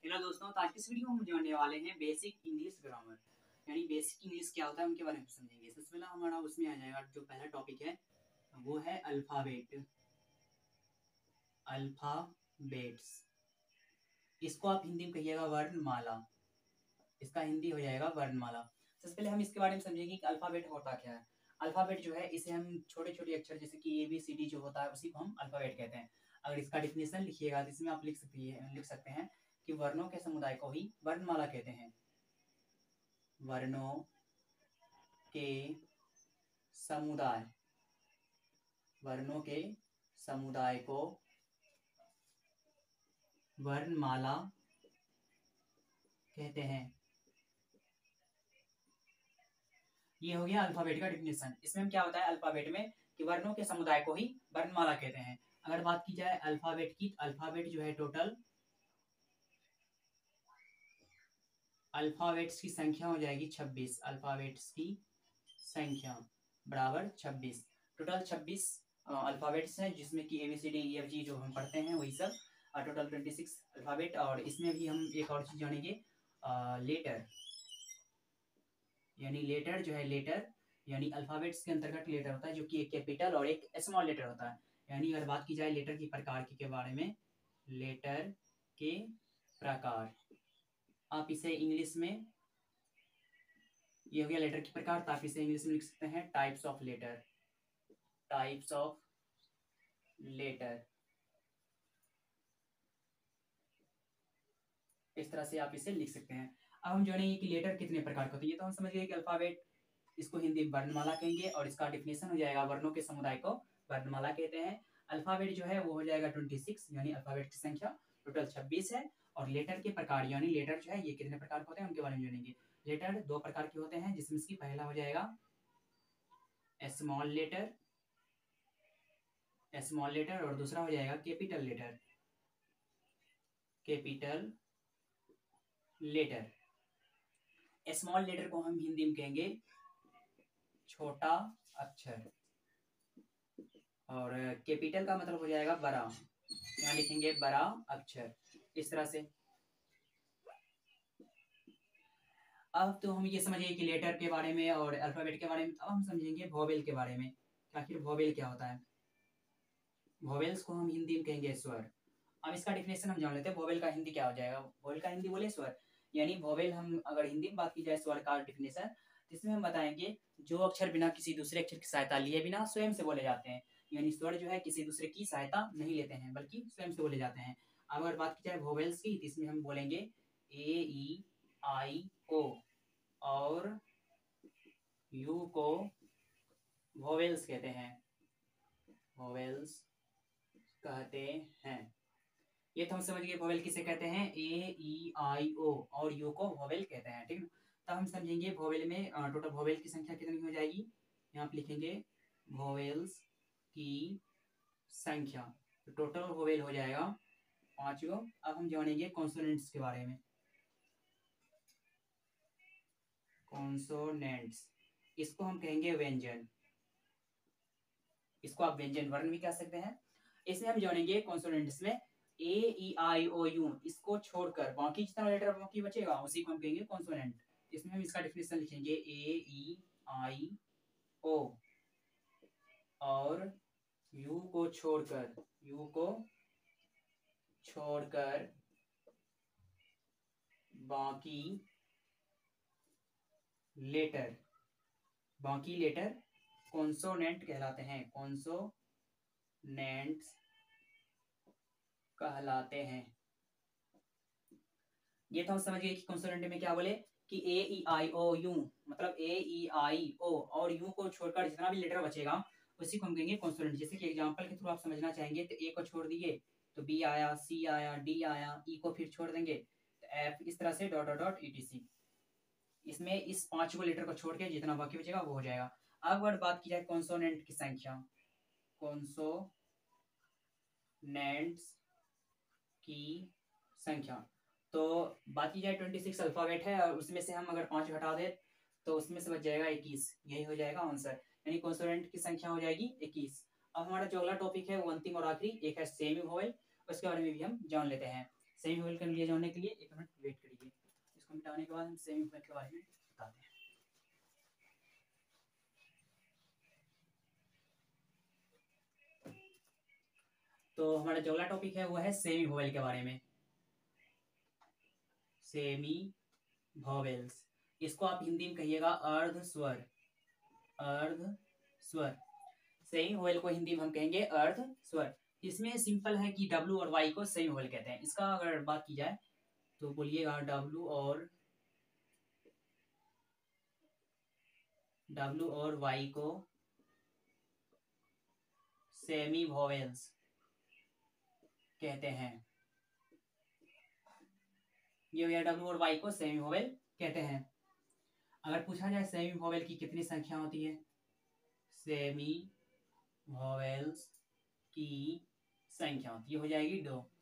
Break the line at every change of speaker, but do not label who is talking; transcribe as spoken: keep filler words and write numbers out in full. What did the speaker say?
Hello दोस्तों, तो आज की इस वीडियो में हम जानने वाले हैं बेसिक इंग्लिश ग्रामर। यानी बेसिक इंग्लिश क्या होता है उनके बारे में समझेंगे। सबसे पहला हमारा उसमें आ जाएगा, जो पहला टॉपिक है वो है अल्फाबेट। अल्फाबेट्स, इसको आप हिंदी में कहिएगा वर्णमाला। इसका हिंदी हो जाएगा वर्णमाला। सबसे पहले हम इसके बारे में समझेंगे कि अल्फाबेट होता क्या है। अल्फाबेट जो है, इसे हम छोटे छोटे अक्षर जैसे कि ए बी सी डी जो होता है उसी को हम अल्फाबेट कहते हैं। अगर इसका डिफिनेशन लिखिएगा तो इसमें आप लिख सकते हैं लिख सकते हैं कि वर्णों के समुदाय को ही वर्णमाला कहते हैं। वर्णों के समुदाय वर्णों के समुदाय को वर्णमाला कहते हैं। ये हो गया अल्फाबेट का डिफिनेशन। इसमें क्या होता है अल्फाबेट में कि वर्णों के समुदाय को ही वर्णमाला कहते हैं। अगर बात की जाए अल्फाबेट की, अल्फाबेट जो है टोटल अल्फाबेट्स की संख्या हो जाएगी छब्बीस। अल्फाबेट्स की संख्या बराबर छब्बीस। टोटल छब्बीस अल्फाबेट्स हैं, जिसमें कि A B C D E F G जो हम पढ़ते हैं वही सब। Total twenty six alphabet. और इसमें भी हम एक और चीज जानेंगे, लेटर। यानी लेटर जो है, लेटर यानी अल्फाबेट्स के अंतर्गत लेटर होता है, जो कि एक कैपिटल और एक स्मॉल लेटर होता है। यानी अगर बात की जाए लेटर की प्रकार के, के बारे में, लेटर के प्रकार, आप इसे इंग्लिश में, ये हो गया लेटर के प्रकार, तो आप इसे इंग्लिश में लिख सकते हैं types of letter. Types of letter, इस तरह से आप इसे लिख सकते हैं। अब हम जानेंगे कि लेटर कितने प्रकार के होते हैं। ये तो हम समझ गए कि अल्फाबेट, इसको हिंदी में वर्णमाला कहेंगे, और इसका डिफिनेशन हो जाएगा वर्णों के समुदाय को वर्णमाला कहते हैं। अल्फाबेट जो है वो हो जाएगा छब्बीस, यानी अल्फाबेट की संख्या टोटल छब्बीस है। और लेटर के प्रकार, यानी लेटर जो है ये कितने प्रकार के होते हैं उनके बारे में जानेंगे। लेटर दो प्रकार के होते हैं, जिसमें इसकी पहला हो जाएगा स्मॉल लेटर, स्मॉल लेटर, और दूसरा हो जाएगा capital letter, capital letter. Small letter को हम हिंदी में कहेंगे छोटा अक्षर, और कैपिटल का मतलब हो जाएगा बड़ा, यहाँ लिखेंगे बड़ा अक्षर, इस तरह से। अब तो हम ये समझिए कि लेटर के बारे में और अल्फाबेट के बारे में। अब हम समझेंगे वोवेल के बारे में। आखिर वोवेल क्या होता है। वोवेल्स को हम हिंदी में कहेंगे स्वर। अब इसका डिफिनेशन हम जान लेते हैं, वोवेल का हिंदी क्या हो जाएगा। वोवेल का हिंदी बोले स्वर, यानी वोवेल, हम अगर हिंदी में बात की जाए स्वर का डिफिनेशन, जिसमें हम बताएंगे जो अक्षर बिना किसी दूसरे अक्षर की सहायता लिए बिना स्वयं से बोले जाते हैं। यानी स्वर जो है किसी दूसरे की सहायता नहीं लेते हैं, बल्कि स्वयं से बोले जाते हैं। अगर बात की जाए वोवेल्स की, तो इसमें हम बोलेंगे ए ई आई ओ, और यू को वोवेल्स कहते हैं, वोवेल्स कहते हैं। ये तो हम समझ गए वोवेल किसे कहते हैं, ए ई आई ओ, और यू को वोवेल कहते हैं, ठीक है। तो हम समझेंगे वोवेल में टोटल वोवेल की संख्या कितनी हो जाएगी। यहाँ पे लिखेंगे वोवेल्स की संख्या, तो टोटल वोवेल हो जाएगा पांच गो। अब हम जानेंगे कॉन्सोनेंट्स के बारे में। कॉन्सोनेंट्स, इसको हम कहेंगे व्यंजन, इसको आप व्यंजन वर्ण भी कह सकते हैं। इसमें हम जानेंगे कॉन्सोनेंट्स में ए ई आई ओ यू, इसको छोड़कर बाकी जितना लेटर बाकी बचेगा उसी को हम कहेंगे कॉन्सोनेंट। इसमें हम इसका डिफिनेशन लिखेंगे ए ई आई ओ, और यू को छोड़कर, यू को छोड़कर बाकी लेटर, बाकी लेटर कॉन्सोनेंट कहलाते हैं, कॉन्सोनेंट्स कहलाते हैं। ये तो हम समझ गए कि कॉन्सोनेंट में क्या बोले कि ए ई आई ओ यू, मतलब ए ई आई ओ और यू को छोड़कर जितना भी लेटर बचेगा उसी को हम कहेंगे कॉन्सोनेंट। जैसे कि एग्जांपल के थ्रू आप समझना चाहेंगे, तो ए को छोड़ दिए तो बी आया, सी आया, डी आया, ई को फिर छोड़ देंगे तो एफ, इस तरह से डॉट डॉट डॉट ईटीसी। इसमें इस पांच को लेटर को छोड़ के जितना बाकी बचेगा वो हो जाएगा। अब अगर बात की जाए कॉन्सोनेंट की संख्या, कॉन्सोनेंट्स की संख्या, तो बात की जाए ट्वेंटी सिक्स अल्फाबेट है, और उसमें से हम अगर पांच घटा दे तो उसमें से बच जाएगा इक्कीस। यही हो जाएगा आंसर, यानी कॉन्सोनेंट की संख्या हो जाएगी इक्कीस। अब हमारा जो अगला टॉपिक है वो अंतिम और आखिरी एक है सेमी वोवेल। उसके बारे में भी हम जान लेते हैं। सेमी वोवेल के लिए जानने के लिए एक मिनट बाद हम सेमी वोवेल के बारे में बताते हैं। तो हमारा जो अगला टॉपिक है वो है सेमी वोवेल के बारे में। सेमी वोवेल्स, इसको आप हिंदी में कहिएगा अर्ध स्वर। अर्ध स्वर, सेमी वोवेल को हिंदी में हम कहेंगे अर्ध स्वर। इसमें सिंपल है कि डब्लू और वाई को सेमी वोवेल कहते हैं। इसका अगर बात की जाए तो बोलिएगा डब्लू और डब्लू और वाई को सेमी वोवेल्स कहते हैं। ये हो गया डब्लू और वाई को सेमी वोवेल कहते हैं। अगर पूछा जाए सेमी वोवेल की कितनी संख्या होती है, सेमी वोवेल्स की संख्या होती है हो जाएगी दो।